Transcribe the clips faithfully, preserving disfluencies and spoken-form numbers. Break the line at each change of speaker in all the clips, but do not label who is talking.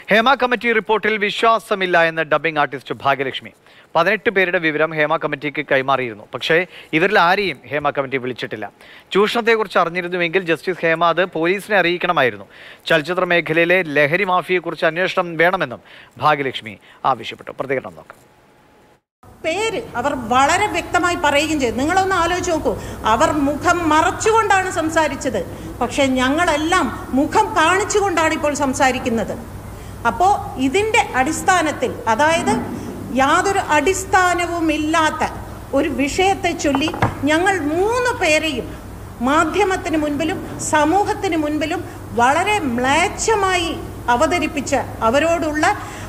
Hema committee റിപ്പോർട്ടിൽ വിശ്വാസമില്ല എന്ന് ഡബ്ബിംഗ് ആർട്ടിസ്റ്റ് ഭാഗ്യലക്ഷ്മി. പതിനെട്ട് പേരുടെ വിവരം ഹേമ കമ്മിറ്റിക്ക് കൈമാറിയിരുന്നു. പക്ഷേ ഇവരിൽ ആരെയും ഹേമ കമ്മിറ്റി വിളിച്ചിട്ടില്ല. ചൂഷണത്തെക്കുറിച്ച് അറിഞ്ഞിരുന്നുവെങ്കിൽ ജസ്റ്റിസ് ഹേമ അത് പോലീസിനെ അറിയിക്കണമായിരുന്നു. ചലച്ചിത്ര മേഖലയിലെ ലഹരി മാഫിയയെക്കുറിച്ച് അന്വേഷണം വേണമെന്നും ഭാഗ്യലക്ഷ്മി ആവശ്യപ്പെട്ടു. പ്രതികരണം നോക്കാം.
പേര് അവർ വളരെ വ്യക്തമായി പറയുകയും ചെയ്തു. നിങ്ങളൊന്ന് ആലോചിച്ച് നോക്കൂ. അവർ മുഖം മറച്ചുകൊണ്ടാണ് സംസാരിച്ചത്. പക്ഷെ ഞങ്ങളെല്ലാം മുഖം കാണിച്ചുകൊണ്ടാണ് ഇപ്പോൾ സംസാരിക്കുന്നത്. അപ്പോൾ ഇതിൻ്റെ അടിസ്ഥാനത്തിൽ, അതായത് യാതൊരു അടിസ്ഥാനവുമില്ലാത്ത ഒരു വിഷയത്തെ ചൊല്ലി ഞങ്ങൾ മൂന്ന് പേരെയും മാധ്യമത്തിന് മുൻപിലും സമൂഹത്തിന് മുൻപിലും വളരെ മ്ലേച്ഛമായി അവതരിപ്പിച്ച അവരോടുള്ള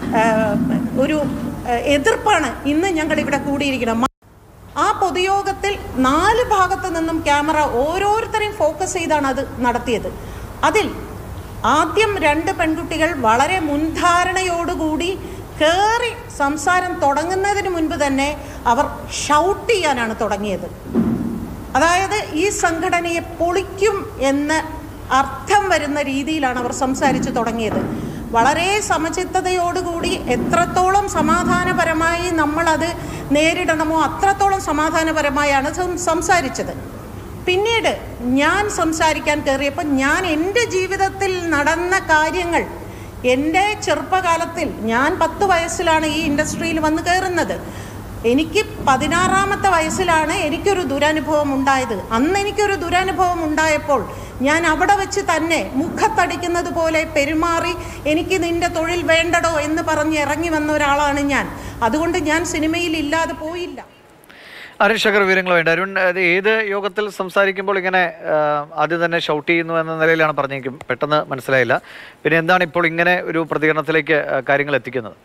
ഒരു എതിർപ്പാണ് ഇന്ന് ഞങ്ങൾ ഇവിടെ കൂടിയിരിക്കുന്നത്. ആ പൊതുയോഗത്തിൽ നാല് ഭാഗത്തു നിന്നും ക്യാമറ ഓരോരുത്തരെയും ഫോക്കസ് ചെയ്താണ് അത് നടത്തിയത്. അതിൽ ആദ്യം രണ്ട് പെൺകുട്ടികൾ വളരെ മുൻധാരണയോടുകൂടി കയറി സംസാരം തുടങ്ങുന്നതിന് മുൻപ് തന്നെ അവർ ഷൗട്ട് ചെയ്യാനാണ് തുടങ്ങിയത്. അതായത് ഈ സംഘടനയെ പൊളിക്കും എന്ന് അർത്ഥം വരുന്ന രീതിയിലാണ് അവർ സംസാരിച്ചു തുടങ്ങിയത്. വളരെ സമചിത്തതയോടുകൂടി എത്രത്തോളം സമാധാനപരമായി നമ്മളത് നേരിടണമോ അത്രത്തോളം സമാധാനപരമായാണ് സംസാരിച്ചത്. പിന്നീട് ഞാൻ സംസാരിക്കാൻ കയറിയപ്പോൾ ഞാൻ എൻ്റെ ജീവിതത്തിൽ നടന്ന കാര്യങ്ങൾ, എൻ്റെ ചെറുപ്പകാലത്തിൽ ഞാൻ പത്ത് വയസ്സിലാണ് ഈ ഇൻഡസ്ട്രിയിൽ വന്ന് കയറുന്നത്. എനിക്ക് പതിനാറാമത്തെ വയസ്സിലാണ് എനിക്കൊരു ദുരനുഭവം ഉണ്ടായത്. അന്ന് എനിക്കൊരു ദുരനുഭവം ഉണ്ടായപ്പോൾ ഞാൻ അവിടെ വെച്ച് തന്നെ മുഖത്തടിക്കുന്നത് പോലെ പെരുമാറി എനിക്ക് നിന്റെ തൊഴിൽ വേണ്ടടോ എന്ന് പറഞ്ഞ് ഇറങ്ങി വന്ന ഒരാളാണ് ഞാൻ. അതുകൊണ്ട് ഞാൻ സിനിമയിൽ ഇല്ലാതെ പോയില്ല.
അരുൺ ശേഖർ വിവരങ്ങൾ വേണ്ട. അരുൺ, ഏത് യോഗത്തിൽ സംസാരിക്കുമ്പോൾ ഇങ്ങനെ ആദ്യം തന്നെ ഷൗട്ട് ചെയ്യുന്നു എന്ന നിലയിലാണ് പറഞ്ഞെങ്കിൽ പെട്ടെന്ന് മനസ്സിലായില്ല. പിന്നെ എന്താണ് ഇപ്പോൾ ഇങ്ങനെ ഒരു പ്രതികരണത്തിലേക്ക് കാര്യങ്ങൾ എത്തിക്കുന്നത്?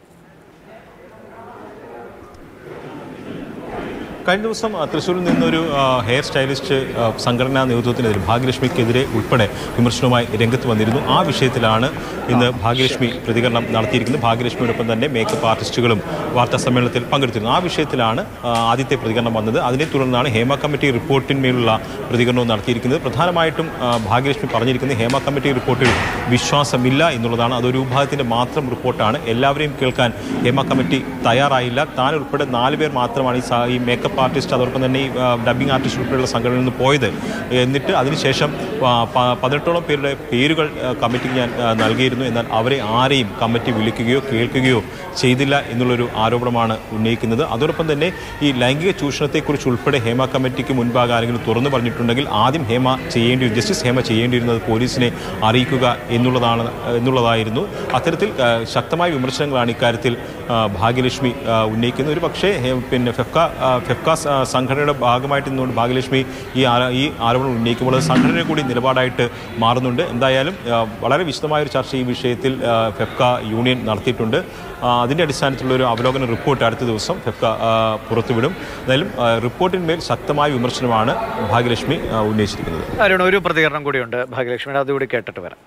കഴിഞ്ഞ ദിവസം തൃശ്ശൂരിൽ നിന്നൊരു ഹെയർ സ്റ്റൈലിസ്റ്റ് സംഘടനാ നേതൃത്വത്തിനെതിരെ ഭാഗ്യലക്ഷ്മിക്കെതിരെ ഉൾപ്പെടെ വിമർശനവുമായി രംഗത്ത് വന്നിരുന്നു. ആ വിഷയത്തിലാണ് ഇന്ന് ഭാഗ്യലക്ഷ്മി പ്രതികരണം നടത്തിയിരിക്കുന്നത്. ഭാഗ്യലക്ഷ്മിയോടൊപ്പം തന്നെ മേക്കപ്പ് ആർട്ടിസ്റ്റുകളും വാർത്താ സമ്മേളനത്തിൽ പങ്കെടുത്തിരുന്നു. ആ വിഷയത്തിലാണ് ആദ്യത്തെ പ്രതികരണം വന്നത്. അതിനെ തുടർന്നാണ് ഹേമ കമ്മിറ്റി റിപ്പോർട്ടിന്മേലുള്ള പ്രതികരണവും നടത്തിയിരിക്കുന്നത്. പ്രധാനമായിട്ടും ഭാഗ്യലക്ഷ്മി പറഞ്ഞിരിക്കുന്നത് ഹേമ കമ്മിറ്റി റിപ്പോർട്ടിൽ വിശ്വാസമില്ല എന്നുള്ളതാണ്. അതൊരു വിഭാഗത്തിൻ്റെ മാത്രം റിപ്പോർട്ടാണ്. എല്ലാവരെയും കേൾക്കാൻ ഹേമ കമ്മിറ്റി തയ്യാറായില്ല. താൻ ഉൾപ്പെടെ നാല് പേർ മാത്രമാണ് ഈ മേക്കപ്പ് ആർട്ടിസ്റ്റ് അതോടൊപ്പം തന്നെ ഈ ഡബ്ബിംഗ് ആർട്ടിസ്റ്റ് ഉൾപ്പെടെയുള്ള സംഘടനയിൽ നിന്ന് പോയത്. എന്നിട്ട് അതിനുശേഷം പതിനെട്ടോളം പേരുടെ പേരുകൾ കമ്മിറ്റിക്ക് ഞാൻ നൽകിയിരുന്നു. എന്നാൽ അവരെ ആരെയും കമ്മിറ്റി വിളിക്കുകയോ കേൾക്കുകയോ ചെയ്തില്ല എന്നുള്ളൊരു ആരോപണമാണ് ഉന്നയിക്കുന്നത്. അതോടൊപ്പം തന്നെ ഈ ലൈംഗിക ചൂഷണത്തെക്കുറിച്ച് ഉൾപ്പെടെ ഹേമ കമ്മിറ്റിക്ക് മുൻപാകെ ആരെങ്കിലും തുറന്നു പറഞ്ഞിട്ടുണ്ടെങ്കിൽ ആദ്യം ഹേമ ചെയ്യേണ്ടി ജസ്റ്റിസ് ഹേമ ചെയ്യേണ്ടിയിരുന്നത് പോലീസിനെ അറിയിക്കുക എന്നുള്ളതാണ് എന്നുള്ളതായിരുന്നു. അത്തരത്തിൽ ശക്തമായ വിമർശനങ്ങളാണ് ഇക്കാര്യത്തിൽ ഭാഗ്യലക്ഷ്മി ഉന്നയിക്കുന്നത്. ഒരു പക്ഷേ പിന്നെ ഫെഫ്ക ഫെഫ്ക സംഘടനയുടെ ഭാഗമായിട്ട് നിന്നുകൊണ്ട് ഭാഗ്യലക്ഷ്മി ഈ ഈ ആരോപണം ഉന്നയിക്കുമ്പോൾ അത് സംഘടനയുടെ കൂടി നിലപാടായിട്ട് മാറുന്നുണ്ട്. എന്തായാലും വളരെ വിശദമായൊരു ചർച്ച ഈ വിഷയത്തിൽ ഫെഫ്ക യൂണിയൻ നടത്തിയിട്ടുണ്ട്. അതിൻ്റെ അടിസ്ഥാനത്തിലുള്ളൊരു അവലോകന റിപ്പോർട്ട് അടുത്ത ദിവസം ഫെഫ്ക പുറത്തുവിടും. എന്തായാലും റിപ്പോർട്ടിന്മേൽ ശക്തമായ വിമർശനമാണ് ഭാഗ്യലക്ഷ്മി ഉന്നയിച്ചിരിക്കുന്നത്.
അരുൺ, ഒരു പ്രതികരണം കൂടിയുണ്ട് ഭാഗ്യലക്ഷ്മിയുടെ, അതുകൂടി കേട്ടിട്ട് വരാം.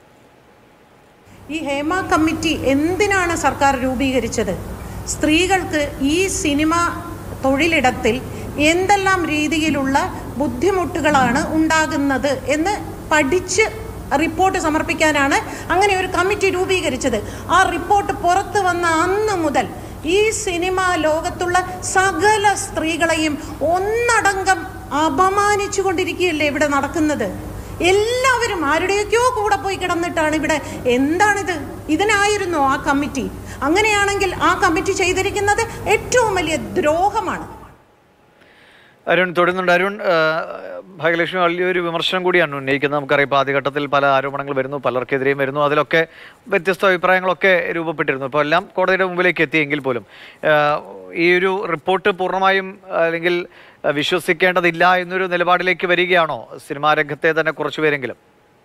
ഈ ഹേമ കമ്മിറ്റി എന്തിനാണ് സർക്കാർ രൂപീകരിച്ചത്? സ്ത്രീകൾക്ക് ഈ സിനിമ തൊഴിലിടത്തിൽ എന്തെല്ലാം രീതിയിലുള്ള ബുദ്ധിമുട്ടുകളാണ് ഉണ്ടാകുന്നത് എന്ന് പഠിച്ച് റിപ്പോർട്ട് സമർപ്പിക്കാനാണ് അങ്ങനെ ഒരു കമ്മിറ്റി രൂപീകരിച്ചത്. ആ റിപ്പോർട്ട് പുറത്തു വന്ന അന്ന് മുതൽ ഈ സിനിമാ ലോകത്തുള്ള സകല സ്ത്രീകളെയും ഒന്നടങ്കം അപമാനിച്ചു കൊണ്ടിരിക്കുകയല്ലേ ഇവിടെ നടക്കുന്നത്. എല്ലാവരും ആരുടെയൊക്കെയോ കൂടെ പോയി കിടന്നിട്ടാണ് ഇവിടെ. എന്താണിത്? ഇതിനായിരുന്നു ആ കമ്മിറ്റി. അങ്ങനെയാണെങ്കിൽ ആ കമ്മിറ്റി ചെയ്തിരിക്കുന്നത് ഏറ്റവും വലിയ ദ്രോഹമാണ്.
അരുൺ തുടരുന്നുണ്ട്. അരുൺ, ഭാഗ്യലക്ഷ്മി വലിയൊരു വിമർശനം കൂടിയാണ് ഉന്നയിക്കുന്നത്. നമുക്കറിയാം, ഇപ്പോൾ ആദ്യഘട്ടത്തിൽ പല ആരോപണങ്ങൾ വരുന്നു, പലർക്കെതിരെയും വരുന്നു. അതിലൊക്കെ വ്യത്യസ്ത അഭിപ്രായങ്ങളൊക്കെ രൂപപ്പെട്ടിരുന്നു. ഇപ്പോൾ എല്ലാം കോടതിയുടെ മുമ്പിലേക്ക് എത്തിയെങ്കിൽ പോലും ഈ ഒരു റിപ്പോർട്ട് പൂർണ്ണമായും അല്ലെങ്കിൽ വിശ്വസിക്കേണ്ടതില്ല എന്നൊരു നിലപാടിലേക്ക് വരികയാണോ സിനിമാ രംഗത്തെ തന്നെ കുറച്ചുപേരെങ്കിലും?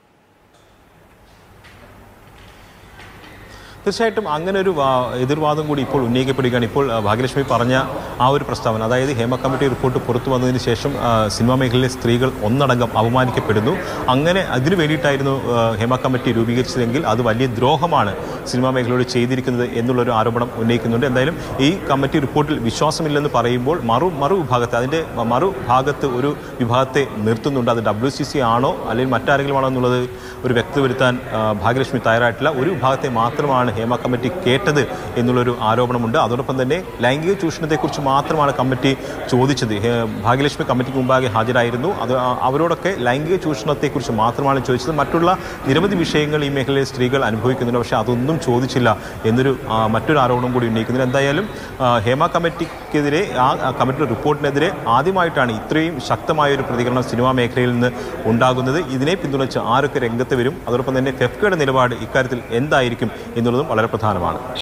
തീർച്ചയായിട്ടും അങ്ങനെ ഒരു എതിർവാദം കൂടി ഇപ്പോൾ ഉന്നയിക്കപ്പെടുകയാണ്. ഇപ്പോൾ ഭാഗ്യലക്ഷ്മി പറഞ്ഞ ആ ഒരു പ്രസ്താവന, അതായത് ഹേമ കമ്മിറ്റി റിപ്പോർട്ട് പുറത്തു വന്നതിന് ശേഷം സിനിമാ മേഖലയിലെ സ്ത്രീകൾ ഒന്നടങ്കം അപമാനിക്കപ്പെടുന്നു. അങ്ങനെ അതിനു വേണ്ടിയിട്ടായിരുന്നു ഹേമ കമ്മിറ്റി രൂപീകരിച്ചതെങ്കിൽ അത് വലിയ ദ്രോഹമാണ് സിനിമാ മേഖലയോട് ചെയ്തിരിക്കുന്നത് എന്നുള്ളൊരു ആരോപണം ഉന്നയിക്കുന്നുണ്ട്. എന്തായാലും ഈ കമ്മിറ്റി റിപ്പോർട്ടിൽ വിശ്വാസമില്ലെന്ന് പറയുമ്പോൾ മറു മറു വിഭാഗത്തെ അതിൻ്റെ മറുഭാഗത്ത് ഒരു വിഭാഗത്തെ നിർത്തുന്നുണ്ട്. അത് ഡബ്ല്യു സി സി ആണോ അല്ലെങ്കിൽ മറ്റാരെങ്കിലും ആണോ എന്നുള്ളത് ഒരു വ്യക്തത വരുത്താൻ ഭാഗ്യലക്ഷ്മി തയ്യാറായിട്ടില്ല. ഒരു വിഭാഗത്തെ മാത്രമാണ് ഹേമ കമ്മിറ്റി കേട്ടത് എന്നുള്ളൊരു ആരോപണമുണ്ട്. അതോടൊപ്പം തന്നെ ലൈംഗിക ചൂഷണത്തെക്കുറിച്ച് മാത്രമാണ് കമ്മിറ്റി ചോദിച്ചത്. ഭാഗ്യലക്ഷ്മി കമ്മിറ്റിക്ക് മുമ്പാകെ ഹാജരായിരുന്നു. അത് അവരോടൊക്കെ ലൈംഗിക ചൂഷണത്തെക്കുറിച്ച് മാത്രമാണ് ചോദിച്ചത്. മറ്റുള്ള നിരവധി വിഷയങ്ങൾ ഈ മേഖലയിൽ സ്ത്രീകൾ അനുഭവിക്കുന്നുണ്ട്, പക്ഷേ അതൊന്നും ചോദിച്ചില്ല എന്നൊരു മറ്റൊരു ആരോപണം കൂടി ഉന്നയിക്കുന്നുണ്ട്. എന്തായാലും ഹേമ കമ്മിറ്റിക്കെതിരെ, ആ കമ്മിറ്റിയുടെ റിപ്പോർട്ടിനെതിരെ ആദ്യമായിട്ടാണ് ഇത്രയും ശക്തമായൊരു പ്രതികരണം സിനിമാ മേഖലയിൽ നിന്ന് ഉണ്ടാകുന്നത്. ഇതിനെ പിന്തുണച്ച് ആരൊക്കെ രംഗത്ത് വരും, അതോടൊപ്പം തന്നെ ഫെഫ്കയുടെ നിലപാട് ഇക്കാര്യത്തിൽ എന്തായിരിക്കും എന്നുള്ളതും വളരെ പ്രധാനമാണ്.